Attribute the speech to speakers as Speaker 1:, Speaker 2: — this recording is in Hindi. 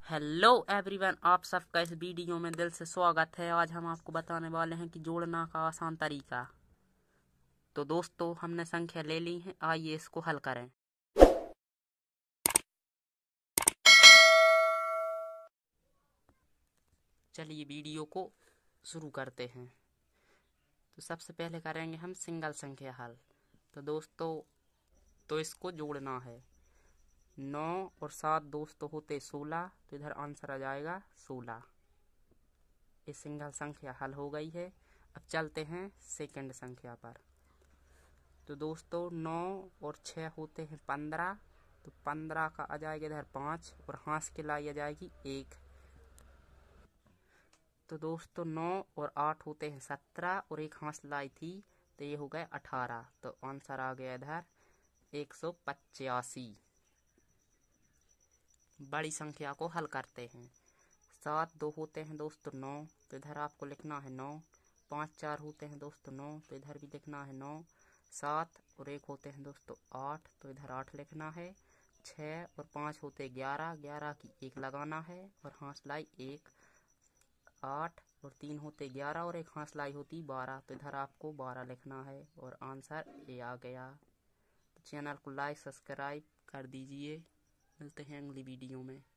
Speaker 1: हेलो एवरीवन, आप सबका इस वीडियो में दिल से स्वागत है। आज हम आपको बताने वाले हैं कि जोड़ना का आसान तरीका। तो दोस्तों, हमने संख्या ले ली है, आइए इसको हल करें। चलिए वीडियो को शुरू करते हैं। तो सबसे पहले करेंगे हम सिंगल संख्या हल। तो दोस्तों, तो इसको जोड़ना है। 9 और 7 दोस्तों होते 16, तो इधर आंसर आ जाएगा 16। ये सिंगल संख्या हल हो गई है। अब चलते हैं सेकंड संख्या पर। तो दोस्तों, 9 और 6 होते हैं 15, तो 15 का आ जाएगा इधर 5 और हाथ के लाई आ जाएगी 1। तो दोस्तों, 9 और 8 होते हैं 17 और एक हाथ लाई थी, तो ये हो गए 18। तो आंसर आ गया इधर 185। बड़ी संख्या को हल करते हैं। 7 2 होते हैं दोस्तों 9, तो इधर आपको लिखना है 9। 5 4 होते हैं दोस्तों 9, तो इधर भी लिखना है 9। 7 और 1 होते हैं दोस्तों 8, तो इधर 8 लिखना है। 6 और 5 होते 11, 11 की 1 लगाना है और हाथ लाई 1। 8 और 3 होते 11 और एक हाथ लाई होती 12, तो इधर आपको 12 लिखना है और आंसर ए आ गया। तो चैनल को लाइक सब्सक्राइब कर दीजिए। मिलते हैं अगली वीडियो में।